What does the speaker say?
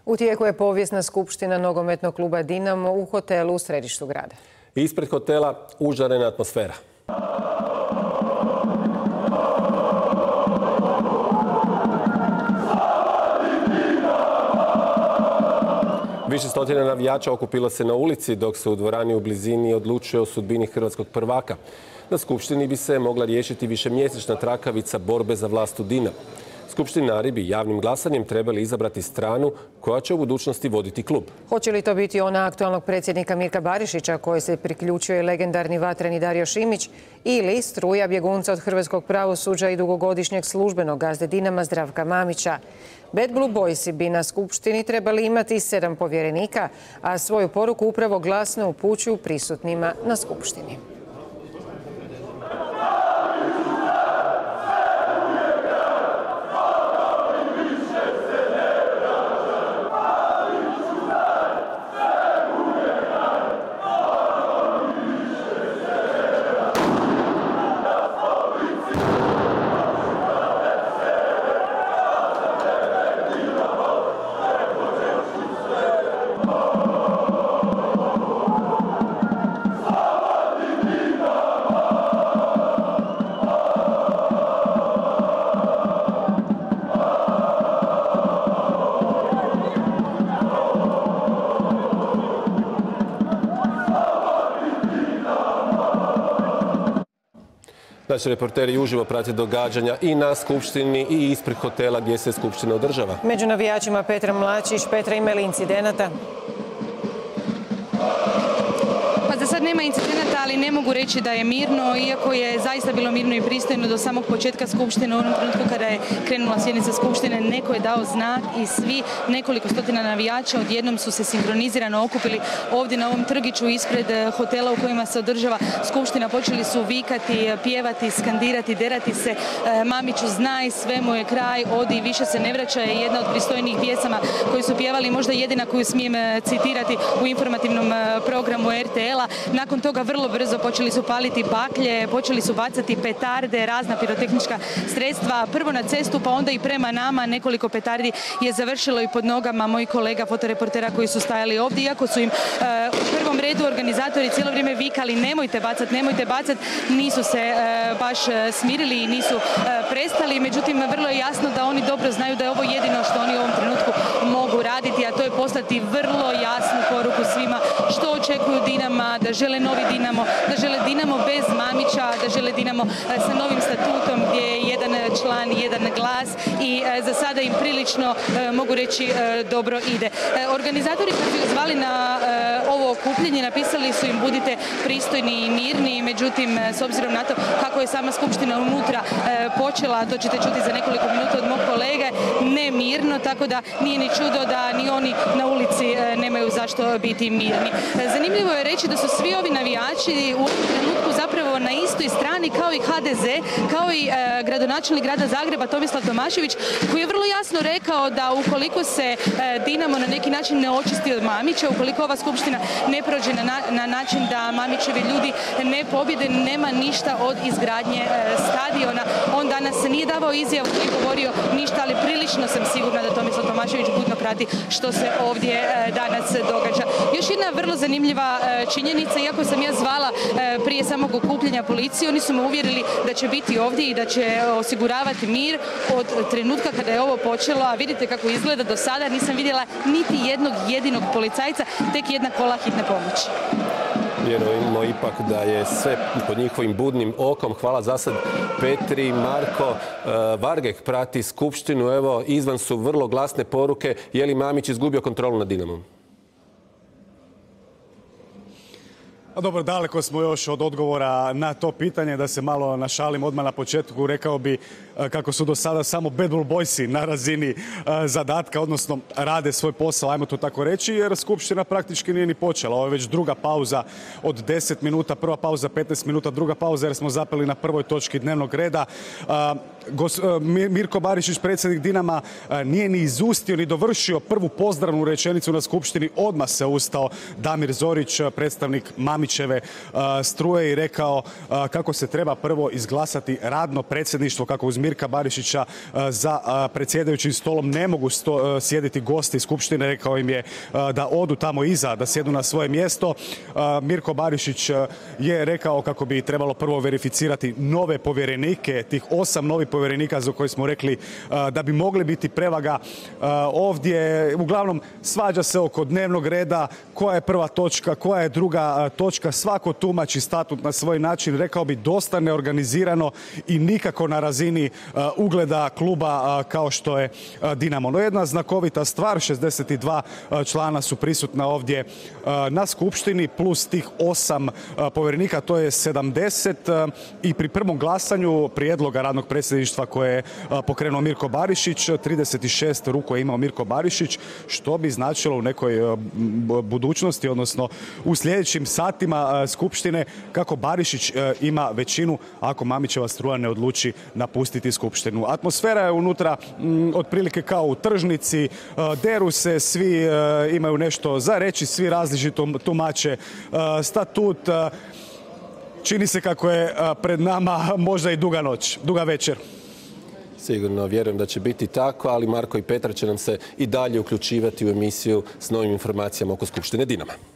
U tijeku je povijesna skupština nogometnog kluba Dinamo u hotelu u središtu grada. Ispred hotela užarena atmosfera. Više stotina navijača okupilo se na ulici dok se u dvorani u blizini odlučuje o sudbini hrvatskog prvaka. Na skupštini bi se mogla riješiti višemjesečna trakavica borbe za vlast u Dinamu. Skupštinari bi javnim glasanjem trebali izabrati stranu koja će u budućnosti voditi klub. Hoće li to biti ona aktualnog predsjednika Mirka Barišića koji se priključio i legendarni vatreni Dario Šimić ili struja bjegunca od hrvatskog pravosuđa i dugogodišnjeg službenog gazde Dinama Zdravka Mamića? Bad Blue Boysi bi na skupštini trebali imati 7 povjerenika, a svoju poruku upravo glasno upućuju prisutnima na skupštini. Naši reporteri uživo prate događanja i na skupštini i ispred hotela gdje se skupština održava. Među navijačima Petra Mlačić. Petra, ima li incidenata? Za sad nema incidenata, ali ne mogu reći da je mirno, iako je zaista bilo mirno i pristojno do samog početka skupštine. U onom trenutku kada je krenula sjednica skupštine, neko je dao znak i svi, nekoliko stotina navijača, odjednom su se sinkronizirano okupili ovdje na ovom trgiću ispred hotela u kojima se održava skupština. Počeli su vikati, pjevati, skandirati, derati se. Mamiću znaj, sve mu je kraj, odi, više se ne vraća, je jedna od pristojnijih pjesama koju su pjevali, možda jedina koju smijem citirati u informativnom programu RTL-a. Nakon toga vrlo brzo počeli su paliti baklje, počeli su bacati petarde, razna pirotehnička sredstva, prvo na cestu pa onda i prema nama. Nekoliko petardi je završilo i pod nogama mojih kolega fotoreportera koji su stajali ovdje, iako su im u prvom redu organizatori cijelo vrijeme vikali nemojte bacati, nisu se baš smirili i nisu prestali. Međutim, vrlo je jasno da oni dobro znaju da je ovo jedino što oni u ovom trenutku mogu raditi, a to je poslati vrlo jasnu poruku svima što očekuju Dinama, da žele novi Dinamo, da žele Dinamo bez Mamića, da žele Dinamo sa novim statutom gdje je jedan član, jedan glas i za sada im prilično, mogu reći, dobro ide. Organizatori kad su ih zvali na ovo okupljanje, napisali su im budite pristojni i mirni, međutim, s obzirom na to kako je sama skupština unutra počela, to ćete čuti za nekoliko minuta od mog kolege, nemirno, tako da nije ni čudo da ni oni na ulici nemaju zašto biti mirni. Zanimljivo je reći da su svi ovi navijači u ovom trenutku zapravo na istoj strani kao i HDZ, kao i gradonačelnik grada Zagreba Tomislav Tomašević, koji je vrlo jasno rekao da ukoliko se Dinamo na neki način ne očisti od Mamića, ukoliko ova skupština ne prođe na način da Mamićevi ljudi ne pobjede, nema ništa od izgradnje stadiona. On danas nije davao izjavu, nije govorio ništa, ali prilično sam sigurna da Tomislav Tomašević budno prati što se ovdje danas događa. Još jedna vrlo zanimljiva činjenica, iako sam ja zvala prije samog okupljanja policiju, oni su me uvjerili da će biti ovdje i da će osiguravati mir od trenutka kada je ovo počelo, a vidite kako izgleda do sada, nisam vidjela niti jednog jedinog policajca, tek jedna kola hitne pomoći. Vjerujemo ipak da je sve pod njihovim budnim okom. Hvala za sad Petri. Marko, Vargek prati skupštinu, evo izvan su vrlo glasne poruke. Je li Mamić izgubio kontrolu nad Dinamom? Dobro, daleko smo još od odgovora na to pitanje. Da se malo našalim odmah na početku, rekao bi kako su do sada samo Bad Blue Boysi na razini zadatka, odnosno rade svoj posao, ajmo to tako reći, jer skupština praktički nije ni počela. Ovo je već druga pauza od 10 minuta, prva pauza 15 minuta, druga pauza jer smo zapeli na prvoj točki dnevnog reda. Mirko Barišić, predsjednik Dinama, nije ni izustio ni dovršio prvu pozdravnu rečenicu na skupštini. Odmah se ustao Damir Zorić, predstavnik Mamića Mamićeve struje i rekao kako se treba prvo izglasati radno predsjedništvo, kako uz Mirka Barišića za predsjedajućim stolom ne mogu sjediti gosti skupštine. Rekao im je da odu tamo iza, da sjedu na svoje mjesto. Mirko Barišić je rekao kako bi trebalo prvo verificirati nove povjerenike, tih 8 novih povjerenika za koje smo rekli da bi mogli biti prevaga ovdje. Uglavnom, svađa se oko dnevnog reda, koja je prva točka, koja je druga točka, svako tumači statut na svoj način, rekao bi dosta neorganizirano i nikako na razini ugleda kluba kao što je Dinamo. No jedna znakovita stvar, 62 člana su prisutna ovdje na skupštini, plus tih 8 povjerenika, to je 70 i pri prvom glasanju prijedloga radnog predsjedništva koje je pokrenuo Mirko Barišić, 36 ruku je imao Mirko Barišić, što bi značilo u nekoj budućnosti, odnosno u sljedećim satima skupštine, kako Barišić ima većinu ako Mamićeva struja ne odluči napustiti skupštinu. Atmosfera je unutra otprilike kao u tržnici, deru se, svi imaju nešto za reći, svi različito tumače statut. Čini se kako je pred nama možda i duga noć, duga večer. Sigurno, vjerujem da će biti tako, ali Marko i Petar će nam se i dalje uključivati u emisiju s novim informacijama oko Skupštine Dinama.